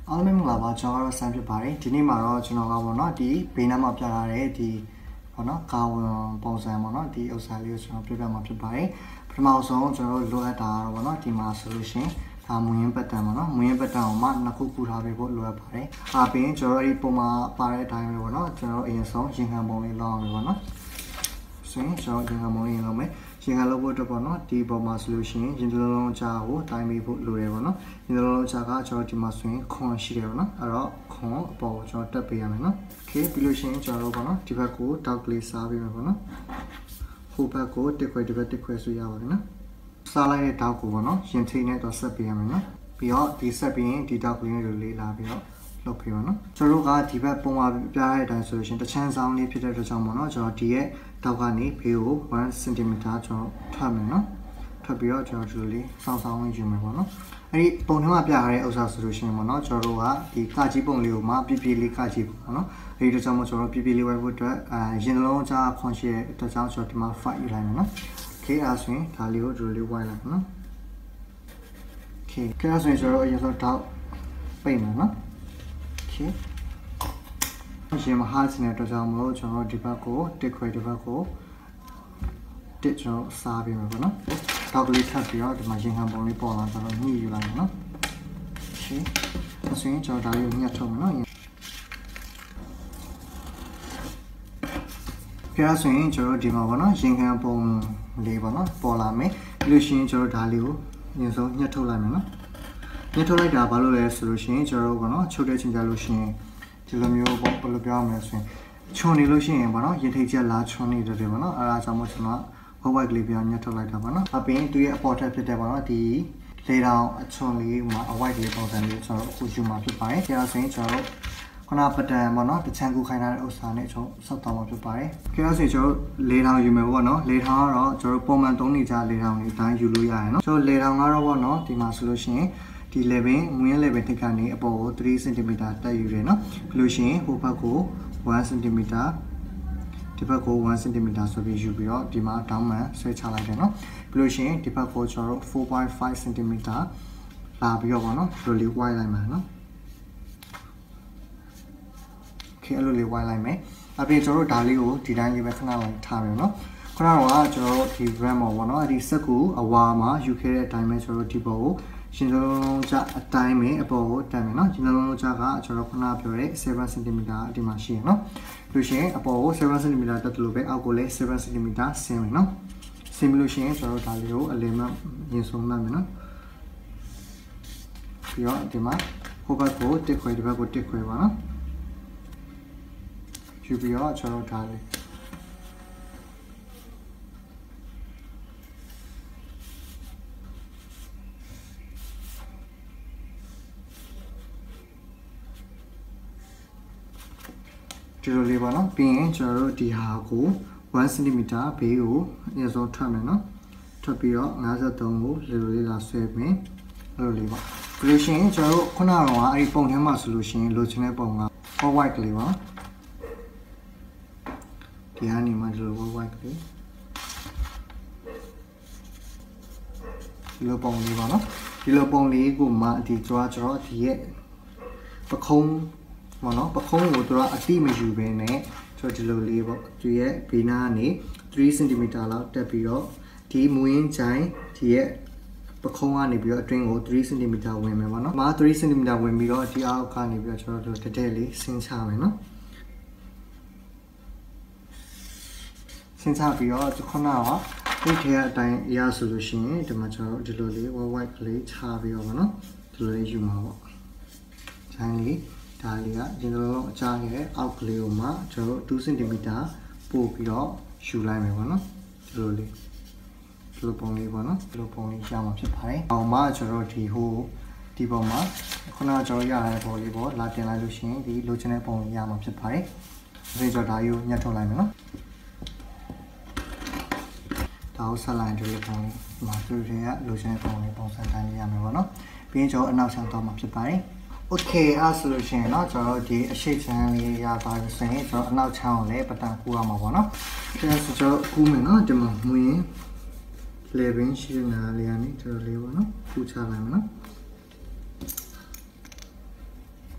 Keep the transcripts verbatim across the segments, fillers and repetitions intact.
အားလုံးမင်္ဂလာပါကျွန်တော်ကတော့ဆန်ဖြစ်ပါတယ်ဒီနေ့မှာတော့ကျွန်တော်ကပေါ့နော်ဒီဘေးနားမှာပြထားတဲ့ဒီပေါ့နော်ကာဝန်ပုံစံပေါ့နော်ဒီဥစ္စာလေးကိုကျွန်တော်ပြပြမှာဖြစ်ပါတယ်ပထမဆုံးကျွန်တော်လိုအပ်တာတော့ပေါ့နော်ဒီမှာဆိုလို့ရှိရင်ဒါမူရင်းပတ်တန်ပေါ့နော်မူရင်းပတ်တန်ကိုမှနှစ်ခုကူထားပေးဖို့လိုအပ်ပါတယ်အားပြင်ကျွန်တော်အဲ့ဒီပုံမှာပါတဲ့အတိုင်းပဲပေါ့နော်ကျွန်တော်အရင်ဆုံးရင်ခံပုံလေးလောက်အောင်ပဲပေါ့နော်ဆိုရင်ကျွန်တော်ရင်ခံပုံလေးလောက်မယ်ရင်ခံလုပ်ဖို့အတွက်ပေါ့နော်ဒီပေါ်မှာဆိုလို့ရှိရင်ရင်လုံးလုံးကြားကိုတိုင်းပေးဖို့လိုတယ်ပေါ့နော်ရင်လုံးလုံးကြားကကျွန်တော်ဒီမှာဆိုရင်ခွန်ရှိတယ်ပေါ့နော်အဲ့တော့ခွန်အပေါ်ကိုကျွန်တော်တက်ပေးရမယ်နော်โอเคပြီးလို့ရှိရင်ကျွန်တော်တို့ပေါ့နော်ဒီဘက်ကိုတောက်ကလေးစားပေးမယ်ပေါ့နော်ဟိုဘက်ကိုတစ်ခွဲဒီဘက်တစ်ခွဲဆိုရပါမယ်နော်စားလိုက်တဲ့တောက်ကိုပေါ့နော်ရင်ထိန်နဲ့တော့ဆက်ပေးရမယ်နော်ပြီးတော့ဒီဆက်ပြီးရင်ဒီတောက်ကလေးနဲ့လေးလာပြီးတော့လုပ်ပေးပါနော်ကျွန်တော်တို့ကဒီဘက်ပုံမှာပြရတဲ့အတိုင်းဆိုလို့ရှိရင်တချမ်းဆောင်လေးဖြစ်တဲ့အတွက်ကြောင့်ပေါ့နော်ကျွန်တော်ဒီရဲ့တောက်ကနေဖေးကိုone centimeter ကျွန်တော်ထွက်မယ်နော်ထွက်ပြီးတော့ကျွန်တော်ဒီလိုလေးစောင်းစောင်းဝင်ယူမယ်ပေါ့နော်အဲ့ဒီပုံထဲမှာပြရတဲ့ဥစ္စာဆိုလို့ရှိရင်ပေါ့နော်ကျွန်တော်တို့ကဒီကကြီးပုံလေးကိုမှပြပြလေးကကြီးပေါ့နော်အဲ့ဒီအတွက်ကြောင့်မို့ကျွန်တော်ပြပြလေးဝယ်ဖို့အတွက်အာရင်လုံးကြားခွန်ရှိတဲ့အတွက်ကြောင့်ကျွန်တော်ဒီမှာfiveယူလိုက်မယ်နော် okay အဲ့ဆိုရင်ဒါလေးကိုဒီလိုလေးဝိုင်းလိုက်ပါနော် okay အဲ့ဆိုရင်ကျွန်တော်အရင်ဆုံးတောက်ပိတ်မယ်နော်okay ရှင်မဟာစနေတဲ့အတွက်ကြောင့်မလို့ကျွန်တော်ဒီဘက်ကိုတစ်ခွဲဒီဘက်ကိုတစ်ကျွန်တော်စားပေးမှာပေါ့နော်တောက်ကလေးထပ်ပြီးတော့ဒီမှာရင်ခံပုံလေးပေါ်လာတော့ညှိယူလိုက်မယ်နော်ရှင်အစင်းကျွန်တော်ဒါလေးကိုညှက်ထုတ်မယ်နော်ကြရဆိုရင်ကျွန်တော်ဒီမှာပေါ့နော်ရင်ခံပုံလေးပေါ့နော်ပေါ်လာမယ်ပြီးလို့ရှိရင်ကျွန်တော်ဒါလေးကိုအရင်ဆုံးညှက်ထုတ်လိုက်မယ်နော်ညှက်ထုတ်လိုက်တာဘာလို့လဲဆိုလို့ရှိရင်ကျွန်တော်ပေါ့နော်ချုပ်တဲ့ချိန်ကြလို့ရှိရင်ဒီလိုမျိုးပေါ့ဘယ်လိုပြောရမလဲဆိုရင်ခြုံနေလို့ရှိရင်ပေါ့နော်ရင်ထိတ်ချက်လာခြုံနေတယ်ပေါ့နော်အဲဒါကြောင့်မို့ကျွန်တော်ဝက်ဝက်ကလေးပြောင်းညှက်ထုတ်လိုက်တာပေါ့နော်အပြင်သူရဲ့အပေါ်ထက်ဖြစ်တဲ့ပေါ့နော်ဒီလေတောင်အချုံလေးမှာအဝိုက်ကလေးပုံစံလေးကျွန်တော်အခုယူမှာဖြစ်ပါတယ်ဒါဆိုရင်ကျွန်တော်ခုနပတန်ပေါ့နော်တချမ်းကူခိုင်းထားတဲ့ဥစ္စာနဲ့ကျွန်တော်ဆောက်တော့မှာဖြစ်ပါတယ်ဒါဆိုရင်ကျွန်တော်လေတောင်ယူမယ်ပေါ့နော်လေတောင်ကတော့ကျွန်တော်ပုံမှန်သုံးနေကြလေတောင်လေးတိုင်းယူလို့ရတယ်နော်ကျွန်တော်လေတောင်ကတော့ပေါ့နော်ဒီမှာဆိုလို့ရှိရင်ဒီ level မွေး level တစ်ကနေအပေါ်ကိုthree centimeter တက်ယူတယ်เนาะပြီးလို့ရှိရင်ဟိုဘက်ကိုone centimeter ဒီဘက်ကိုone centimeter ဆိုပြီးယူပြီးတော့ဒီမှာ down မှဆွဲချလိုက်တယ်เนาะပြီးလို့ရှိရင်ဒီဘက်ကိုကျွန်တော်တို့ four point five centimeter လာပြီးတော့ပေါ့เนาะဒီလိုလေး wide လိုက်မှာเนาะ okay အဲ့လိုလေး wide လိုက်မယ်အပြင်ကျွန်တော်တို့ဒါလေးကိုဒီတိုင်းလေးပဲခဏလိုက်ထားမယ်เนาะခုနကကျွန်တော်တို့ဒီ ram မှာပေါ့เนาะအဲ့ဒီစက်ကူအဝါမှာယူခဲ့တဲ့အတိုင်းပဲကျွန်တော်တို့ဒီဘောကိုရှင်လုံးကြအတိုင်းပဲအပေါ်ကိုတက်မယ်နော်ရှင်လုံးကြကကျွန်တော်ခုနပြောတဲ့seven centimeter ဒီမှာရှိရနော်လို့ရှိရင်အပေါ်ကိုseven centimeter တက်တယ်လို့ပဲအောက်ကိုလည်းseven centimeter ဆင်းမယ်နော်ဆင်းပြီးလို့ရှိရင်ကျွန်တော်ဒါလေးကိုအလယ်မှရင်ဆုံးမှတ်မယ်နော်ပြီးတော့ဒီမှာဟိုဘက်ကိုတစ်ခွဲဒီဘက်ကိုတစ်ခွဲပါနော်ယူပြီးတော့ကျွန်တော်ဒါလေးဒီလိုလေးပါနော်ပြီးရင်ကျွန်တော်တို့ဒီဟာကိုone centimeter ဘေးကိုအရင်ဆုံးထွက်မယ်နော်ထွက်ပြီးတော့fifty-threeကိုလေလိုလေးလာဆွဲမယ်အဲ့လိုလေးပါပြီးလို့ရှိရင်ကျွန်တော်တို့ခုနကတော့အဲ့ဒီပုံထဲမှာဆိုလို့ရှိရင်လိုချင်တဲ့ပုံက all white ကလေးပါဒီဟာနေမှာဒီလို all white ကလေးဒီလိုပုံလေးပါနော်ဒီလိုပုံလေးကိုမှဒီကြွားကျွန်တော်ဒီရဲ့ပခုံးမနော်ပခုံးကိုတို့အတိမယူဘဲနဲ့ကျွန်တော်ဒီလိုလေးပေါ့ဒီရဲ့ဘေးနားကနေthree centimeter လောက်တက်ပြီးတော့ဒီမူရင်းချိုင်းဒီရဲ့ပခုံးကနေပြီးတော့အတွင်းကိုthree centimeter ဝင်မယ်ပေါ့နော်။မာthree centimeter ဝင်ပြီးတော့ဒီအောက်ကနေပြီးတော့ကျွန်တော်တို့တက်တက်လေးဆင်းချမယ်နော်။ဆင်းချပြီးတော့ခုနကဒီထဲအတိုင်းရဆိုလို့ရှိရင်ဒီမှာကျွန်တော်ဒီလိုလေး white ကလေးချပြီးတော့ပေါ့နော်။ဒီလိုလေးယူမှာပေါ့။ချိုင်းလေးဒါလေးကကျွန်တော်တို့အချားရဲ့အောက်ကလေးကိုမှကျွန်တော်တို့two centimeter ပို့ပြီးတော့ယူလိုက်မယ်ပေါ့နော်ဒီလိုလေးဒီလိုပုံလေးပေါ့နော်ဒီလိုပုံလေးရမှာဖြစ်ပါတယ်။အောင်မှကျွန်တော်တို့ဒီဟိုဒီပုံမှာခုနကကျွန်တော်ရတဲ့ပုံလေးပေါ့လာတင်လိုက်လို့ရှိရင်ဒီလိုချင်တဲ့ပုံလေးရမှာဖြစ်ပါတယ်။ဒါဆိုတော့ဒါကြီးကိုညှက်ထုတ်လိုက်မယ်နော်။ဒါကိုဆက်လိုက်ဒီလိုပုံလေးဒီမှာသူတွေကလိုချင်တဲ့ပုံလေးပုံစံတိုင်းလေးရမယ်ပေါ့နော်။ပြီးရင်ကျွန်တော်အနောက်ဆောင်တော့မှာဖြစ်ပါတယ်။ okay အဲ့ဆိုလို့ရှိရင်เนาะကျွန်တော်ဒီအရှိတ်ချမ်းလေးရပါလို့ဆိုရင်ကျွန်တော်အနောက်ချမ်းကိုလည်းပတန်ကူရမှာပေါ့နော်ဒါဆိုကျွန်တော်ကူးမယ်เนาะဒီမှာမွေးရင်လေဘင်းရှိနေတာလေးကနေကျွန်တော်လေးပေါ့နော်ကူးချလိုက်မယ်နော် โ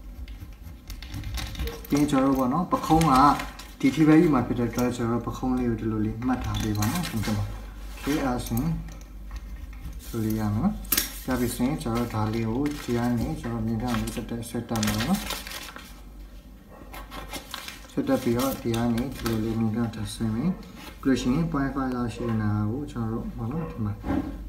ပြီးကျွန်တော်တို့ပေါ့နော်ပခုံးကဒီထိပဲယူမှာဖြစ်တဲ့အတွက်ကျွန်တော်တို့ပခုံးလေးကိုဒီလိုလေးမှတ်ထားပေးပါနော်ကျွန်တော်ခေအားရှင်ဆိုလေးရမယ်နော်ဒါပြီးရင်ကျွန်တော်ဒါလေးကိုဒီကနေကျွန်တော်မြင်ထားလို့ဆက်တက်ဆက်တက်မယ်နော်ဆက်တက်ပြီးတော့ဒီကနေဒီလိုလေးမြင်ထားတာဆင်းမယ်ပြီးလို့ရှိရင် point five လောက်ရှိနေတာကိုကျွန်တော်တို့ပေါ့နော်ဒီမှာ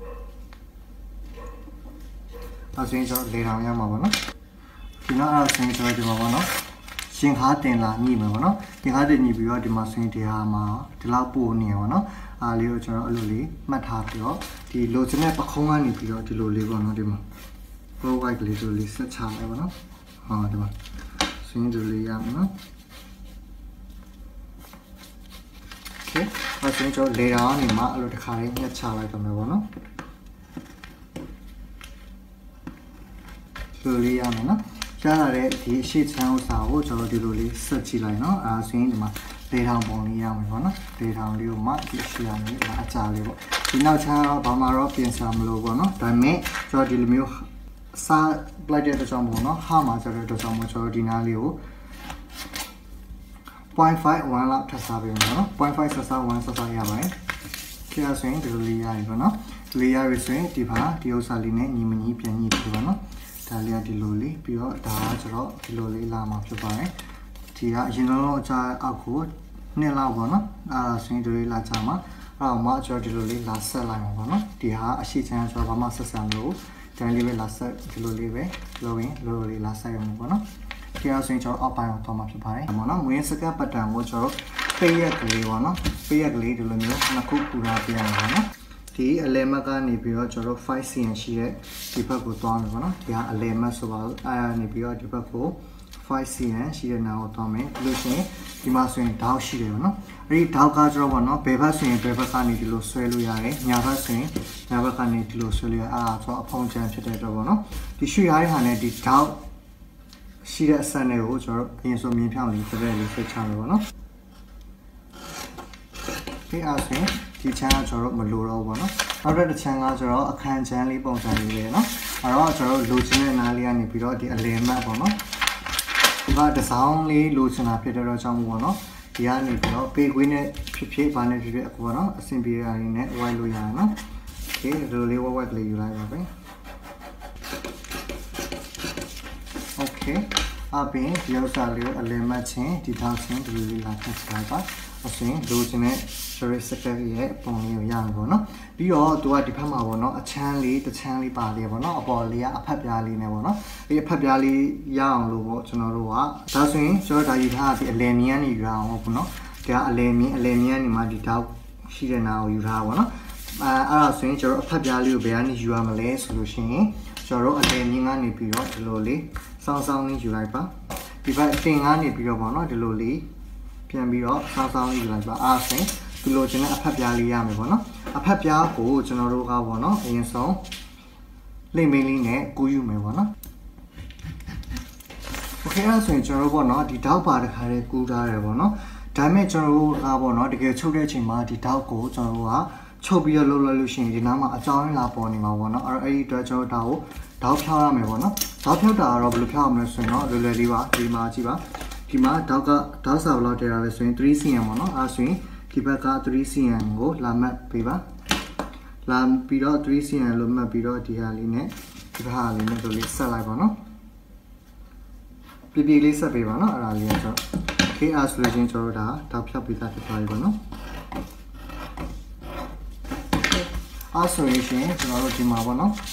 အစင်းကျွန်တော်လေထောင်ရမှာပေါ့နော်ဒီနောက်အစင်းကျွန်တော်ဒီမှာပေါ့နော်ရှင်ခါတင်လာညှိမယ်ပေါ့နော်ရှင်ခါတင်ညှိပြီးတော့ဒီမှာစင်းတရားမှာဒီလောက်ပို့နေရပါတော့အားလေးကိုကျွန်တော်အဲ့လိုလေးမှတ်ထားပြီးတော့ဒီလိုချင်တဲ့ပခုံးကနေပြီးတော့ဒီလိုလေးပေါ့နော်ဒီမှာ row white လေးဆိုလေးဆက်ချလိုက်ပါတော့ဟောဒီမှာစင်းဒီလေးရမယ်နော် okay အဲ့ဒါကျွန်တော်လေတောင်နေမှာအဲ့လိုတစ်ခါလေးညှက်ချလိုက်တော့မယ်ပေါ့နော်ဒီလိုလေးရမယ်နော်ရလာတဲ့ဒီအရှိချမ်းဥစ္စာကိုကျွန်တော်ဒီလိုလေးဆက်ကြည့်လိုက်နော်အဲဆိုရင်ဒီမှာလေထောင်ပုံလေးရမယ်ပေါ့နော်လေထောင်လေးကိုမှဒီရှိရမယ်ဒါအကြာလေးပေါ့ဒီနောက်ချမ်းတော့ဘာမှတော့ပြင်စားမလို့ပေါ့နော်ဒါပေမဲ့ကျွန်တော်ဒီလိုမျိုးစားလိုက်တဲ့အတွက်ကြောင့်ပေါ့နော်ဟာမှာဆိုတဲ့အတွက်ကြောင့်မို့ကျွန်တော်ဒီနားလေးကို point five one လောက်ထပ်စားပေးမယ်နော် point five ဆက်စားone ဆက်စားရပါတယ်ကြည့်ရဆိုရင်ဒီလိုလေးရပြီပေါ့နော်ဒီလေးရပြီဆိုရင်ဒီပါဒီဥစ္စာလေးနဲ့ညီမညီပြန်ညီပြီပေါ့နော်ဒါလေးကဒီလိုလေးပြီးတော့ဒါကကျတော့ဒီလိုလေးလာမှာဖြစ်ပါတယ်ဒီကအရင်တော့အချာအောက်ကိုနှစ်လောက်ပေါ့နော်အာဆိုရင်ဒီလိုလာချမှာအဲ့တော့မှကျတော့ဒီလိုလေးလာဆက်လိုက်မှာပေါ့နော်ဒီဟာအရှိချမ်းဆိုတော့ဘာမှဆက်ဆံမလို့ကျန်လေးပဲလာဆက်ဒီလိုလေးပဲလိုရင်လိုလိုလေးလာဆက်ရမှာပေါ့နော်ဒီအဆိုရင်ကျတော့အောက်ပိုင်းကိုတော့မှာဖြစ်ပါတယ်ပေါ့နော်ဝင်စကတ်ပတ်တန်ကိုကျတော့ပေးရက်ကလေးပေါ့နော်ပေးရက်ကလေးဒီလိုမျိုးနှစ်ခုပူလာပြရမှာပေါ့နော်ဒီအလဲမကနေပြီးတော့ကျွန်တော် five C M ရှိတဲ့ဒီဘက်ကိုသွားမယ်ပေါ့နော်ဒီဟာအလဲမဆိုပါလို့အဲနေပြီးတော့ဒီဘက်ကိုfive C M ရှိတဲ့နာကိုသွားမယ်ပြီးလို့ရှိရင်ဒီမှာဆိုရင်တောက်ရှိတယ်ပေါ့နော်အဲဒီတောက်ကကျတော့ပေါ့နော်ဘယ်ဘက်ဆိုရင်ဘယ်ဘက်ကနေဒီလိုဆွဲလို့ရတယ်ညာဘက်ဆိုရင်ညာဘက်ကနေဒီလိုဆွဲလို့ရအားဆိုအဖုံးချမ်းဖြစ်တဲ့အတွက်ပေါ့နော်ဒီရွှေရိုင်းဟာနဲ့ဒီတောက်ရှိတဲ့အစက်တွေကိုကျွန်တော်အရင်ဆုံးမြင်ဖြောင်းလေးတစ်ရက်လေးဆက်ချမယ်ပေါ့နော်ဒီအားဆိုရင်ဒီချမ်းကကျွန်တော်တို့မလိုတော့ဘူးပေါ့နော်နောက်တစ်ချမ်းကကျွန်တော်အခန်းချမ်းလေးပုံစံလေးလေနော်အဲ့တော့ကျွန်တော်တို့လိုချင်တဲ့နားလေးကနေပြီးတော့ဒီအလယ်မတ်ပေါ့နော်ဒီကဒီဇိုင်းလေးလိုချင်တာဖြစ်တဲ့တော့ကြောင့်မို့ပေါ့နော်ဒီကနေပြီးတော့ပေခွေးနဲ့ဖြစ်ဖြစ်ဘာနဲ့ဖြစ်ဖြစ်အခုပေါ့နော်အဆင်ပြေတာလေးနဲ့ဝိုင်းလို့ရအောင်နော်โอเคဒီလိုလေးဝက်ဝက်လေးယူလိုက်ပါပဲโอเคအပြင်ဒီဥစ္စာလေးကိုအလယ်မတ်ချင်းဒီထောက်ချင်းဒီလိုလေးလာထပ်ထားပါအစင်းလိုချင်တဲ့ sorry secretary ရဲ့ပုံလေးကိုရအောင်ပေါ့နော်ပြီးတော့သူကဒီဘက်မှာပေါ့နော်အချမ်းလေးတစ်ချမ်းလေးပါလေးပေါ့နော်အပေါ်လေးကအဖက်ပြားလေးနဲ့ပေါ့နော်ဒီအဖက်ပြားလေးရအောင်လို့ပေါ့ကျွန်တော်တို့ကဒါဆိုရင်ကျွန်တော်ဒါယူထားဒီအလယ်မြန်းနေယူအောင်ပေါ့နော်ဒါအလယ်မြန်းအလယ်မြန်းနေမှာဒီတောက်ရှိတဲ့နာကိုယူထားပါပေါ့နော်အဲအဲ့ဒါဆိုရင်ကျွန်တော်အဖက်ပြားလေးကိုဘယ်ကနေယူရမလဲဆိုလို့ရှိရင်ကျွန်တော်တို့အလယ်မြန်းကနေပြီးတော့ဒီလိုလေးစောင်းစောင်းလေးယူလိုက်ပါဒီဘက်အတင်ကနေပြီးတော့ပေါ့နော်ဒီလိုလေးပြန်ပြီးတော့စောင်းစောင်းလေးယူလိုက်ပါအားဆိုရင်ဒီလိုကျွန်တော်အဖက်ပြားလေးရမယ်ပေါ့နော်အဖက်ပြားကိုကျွန်တော်တို့ကပေါ့နော်အရင်ဆုံးလိမ့်မင်းလေးနဲ့ကူးယူမယ်ပေါ့နော်โอเคအဲ့ဆိုရင်ကျွန်တော်တို့ပေါ့နော်ဒီတောက်ပါတစ်ခါလေးကူးထားတယ်ပေါ့နော်ဒါပေမဲ့ကျွန်တော်တို့ကပေါ့နော်တကယ်ချုပ်တဲ့အချိန်မှာဒီတောက်ကိုကျွန်တော်တို့ကချုပ်ပြီးတော့လှုပ်လိုက်လို့ရှိရင်ဒီနားမှာအကြောင်းရင်းလာပေါ်နေမှာပေါ့နော်အဲ့တော့အဲ့ဒီအတွက်ကျွန်တော်တို့ဒါကိုတောက်ဖြောင်းရမယ်ပေါ့နော်တောက်ဖြောက်တာကတော့ဘယ်လိုဖြောင်းရမလဲဆိုရင်တော့လွယ်လွယ်လေးပါဒီမှာကြည့်ပါဒီမှာတောက်ကတောက်စာဘယ်လောက်တည်ရလဲဆိုရင်three C M ပေါ့နော်အဲ့ဆိုရင်ဒီဘက်က three C M ကိုလာမှတ်ပေးပါလာပြီးတော့three C M လို့မှတ်ပြီးတော့ဒီဟာလေးနဲ့ဒီဘက်ဟာလေးနဲ့တို့လေးဆက်လိုက်ပါနော်ပြပြလေးဆက်ပေးပါနော်အဲ့ဒါလေးကတော့ K R solution ကျွန်တော်တို့ဒါတောက်ဖြောက်ပေးတာဖြစ်သွားပြီပေါ့နော်အဲ့ဆိုရင်ကျွန်တော်တို့ဒီမှာပေါ့နော်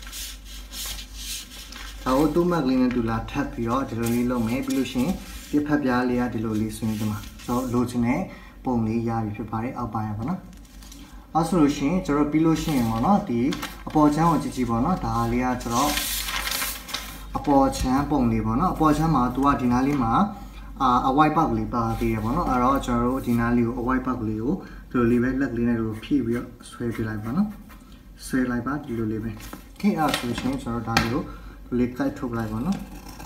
ဒါကိုတူးမက်ကလေးနဲ့တူလာထပ်ပြီးတော့ဒီလိုလေးလုပ်မယ်ပြီးလို့ရှိရင်ဒီဖက်ပြားလေးကဒီလိုလေးဆွင်းဒီမှာကျွန်တော်လိုချင်တဲ့ပုံလေးရပြီဖြစ်ပါတယ်အောက်ပိုင်းပါနော်အဲ့ဆိုလို့ရှိရင်ကျွန်တော်ပြီးလို့ရှိရင်ပေါ့နော်ဒီအပေါ်ချမ်းကိုကြည့်ကြည့်ပေါ့နော်ဒါလေးကကျွန်တော်အပေါ်ချမ်းပုံလေးပေါ့နော်အပေါ်ချမ်းမှာသူကဒီနားလေးမှာအာအဝိုက်ပေါက်လေးပါသေးတယ်ပေါ့နော်အဲ့တော့ကျွန်တော်တို့ဒီနားလေးကိုအဝိုက်ပေါက်လေးကိုဒီလိုလေးပဲလက်ကလေးနဲ့တို့ဖြည့်ပြီးတော့ဆွဲပြလိုက်ပါနော်ဆွဲလိုက်ပါဒီလိုလေးပဲခေတ်အားဆိုရှင်ကျွန်တော်ဒါလေးကိုဒီလေးကိုက်ထုတ်လိုက်ပါနော်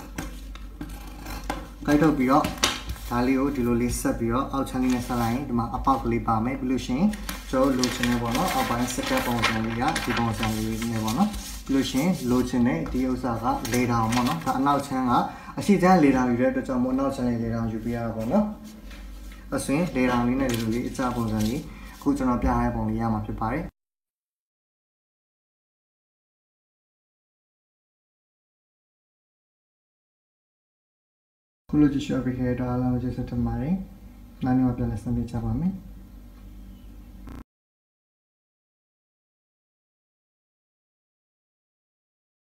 ကိုက်ထုတ်ပြီးတော့ဒါလေးကိုဒီလိုလေးဆက်ပြီးတော့အောက်ချမ်းလေးနဲ့ဆက်လိုက်ရင်ဒီမှာအပေါက်ကလေးပါမယ်ပြီးလို့ရှိရင်ကျွန်တော်လိုချင်နေပေါ့နော်အောက်ပိုင်းစကတ်ပုံစံလေးကဒီပုံစံလေးနဲ့ပေါ့နော်ပြီးလို့ရှိရင်လိုချင်တဲ့ဒီဥစ္စာကလေတောင်ပေါ့နော်ဒါအနောက်ချမ်းကအရှိတန်းလေတောင်ယူတဲ့အတွက်ကြောင့်မို့နောက်ချန်လေးလေတောင်ယူပြရတာပေါ့နော်အဆွင်လေတောင်လေးနဲ့ဒီလိုလေးအကြပုံစံလေးအခုကျွန်တော်ပြရတဲ့ပုံလေးရမှာဖြစ်ပါတယ်ခုလိုကြည့်ရှုပေးခဲ့တဲ့အားလုံးကိုကျေးဇူးတင်ပါတယ်နောက်နေ့မှပြန်လည်ဆုံတွေ့ကြပါမယ်